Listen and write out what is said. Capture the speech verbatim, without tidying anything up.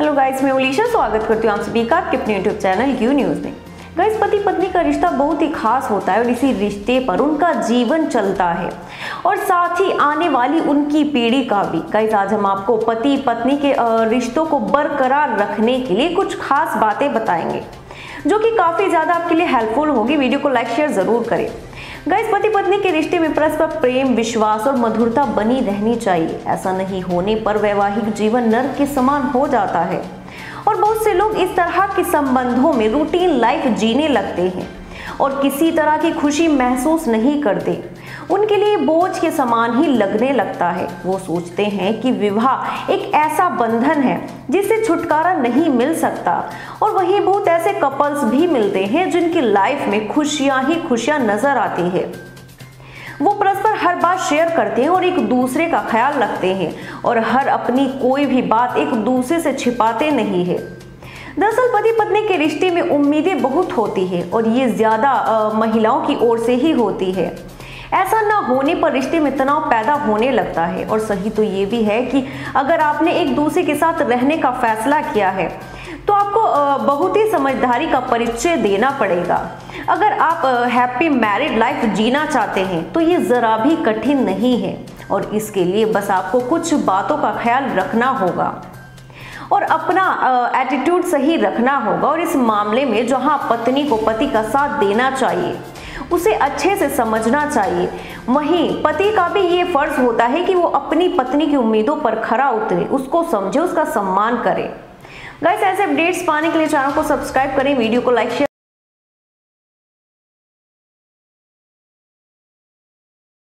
Hello guys, मैं उलीशा स्वागत करती हूँ आप सभी का आपके अपने यूट्यूब चैनल क्यू न्यूज़ में। गाइस, पति पत्नी का रिश्ता बहुत ही खास होता है और इसी रिश्ते पर उनका जीवन चलता है और साथ ही आने वाली उनकी पीढ़ी का भी। गाइस, आज हम आपको पति पत्नी के रिश्तों को बरकरार रखने के लिए कुछ खास बातें बताएंगे जो कि काफ़ी ज़्यादा आपके लिए हेल्पफुल होगी। वीडियो को लाइक शेयर ज़रूर करें। गाइस, पति पत्नी के रिश्ते में परस्पर प्रेम, विश्वास और मधुरता बनी रहनी चाहिए। ऐसा नहीं होने पर वैवाहिक जीवन नर्क के समान हो जाता है और बहुत से लोग इस तरह के संबंधों में रूटीन लाइफ जीने लगते हैं और किसी तरह की खुशी महसूस नहीं करते। उनके लिए बोझ के समान ही लगने लगता है। वो सोचते हैं कि विवाह एक ऐसा बंधन है जिससे छुटकारा नहीं मिल सकता और वहीं बहुत ऐसे कपल्स भी मिलते हैं जिनकी लाइफ में खुशियां ही खुशियां नजर आती है। वो परस्पर हर बात शेयर करते हैं और एक दूसरे का ख्याल रखते हैं और हर अपनी कोई भी बात एक दूसरे से छिपाते नहीं है। दरअसल पति पत्नी के रिश्ते में उम्मीदें बहुत होती है और ये ज्यादा महिलाओं की ओर से ही होती है। ऐसा ना होने पर रिश्ते में तनाव पैदा होने लगता है और सही तो ये भी है कि अगर आपने एक दूसरे के साथ रहने का फैसला किया है तो आपको बहुत ही समझदारी का परिचय देना पड़ेगा। अगर आप हैप्पी मैरिड लाइफ जीना चाहते हैं तो ये ज़रा भी कठिन नहीं है और इसके लिए बस आपको कुछ बातों का ख्याल रखना होगा और अपना एटीट्यूड सही रखना होगा। और इस मामले में जहां पत्नी को पति का साथ देना चाहिए, उसे अच्छे से समझना चाहिए, वहीं पति का भी ये फर्ज होता है कि वो अपनी पत्नी की उम्मीदों पर खरा उतरे, उसको समझे, उसका सम्मान करे। गाइस, ऐसे अपडेट्स पाने के लिए चैनल को सब्सक्राइब करें, वीडियो को लाइक शेयर